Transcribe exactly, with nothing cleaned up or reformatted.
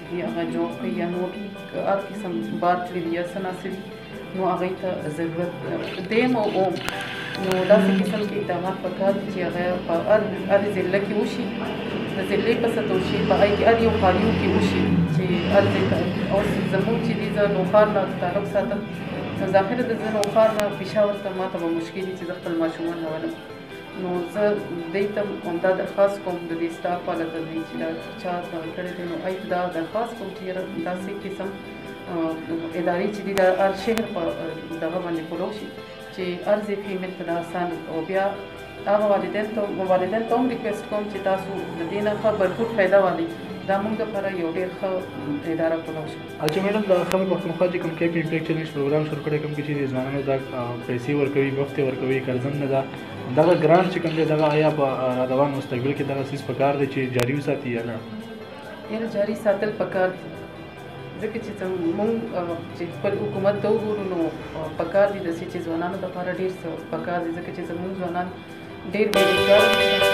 وي هغه جوړ کړي یا نور هر قسم بارټلي وي یا څه ناڅه وي نو هغوی ته ضرورت دیم او اوم نو داسې قسم کې اقدامات پکار دي چې هغه په هر هر ضلع کې وشي د ضلعې په سطح وشي په هغې کې هر یو ښاریو کې وشي چې هر ځای ته اوس زموږ چې دي زه نوښار نه تعلق ساتم نو ظاهره د زه نوښار نه پېښور ته ما ته به مشکل وي چې زه خپل ماشومان راولم نو زه دوی ته همدا درخواست کوم د دې سټاف والا ته دوی چې دا چا کړی دی نو هغوی ته دا درخواست کوم چې یاره داسې قسم ادارې چې دي د هر شهر په دغه باندې فولو شي چې هر ځای فیمیل ته دا اسان او بیا هغه والدین ته والدین ته هم ریکویسټ کوم چې تاسو د دې نه ښه بھرپور فایده والئ دا موږ دپاره یو ډېر ښه اداره فولو شي. اچھا میډم د خیبر پښتونخوا چې کوم کیپ امپیکټ چیلنج پروګرام شروع کړی کوم کې چې ځوانانو دا پیسې ورکوي وخت یې ورکوي قرضم نه ده دغه ګرانټ چې کوم دی دغه آیا په روان مستقبل کې دغه څیز پکار دی چې جاري وساتي یا نه؟ یاره جاري ساتل پکار دي ځکه چې موږ چې خپل حکومت ته وګورو نو پکار دي داسې چې ځوانانو دپاره ډېر څه پکار دي ځکه چې زموږ ځوانان ډېر بېروزګاره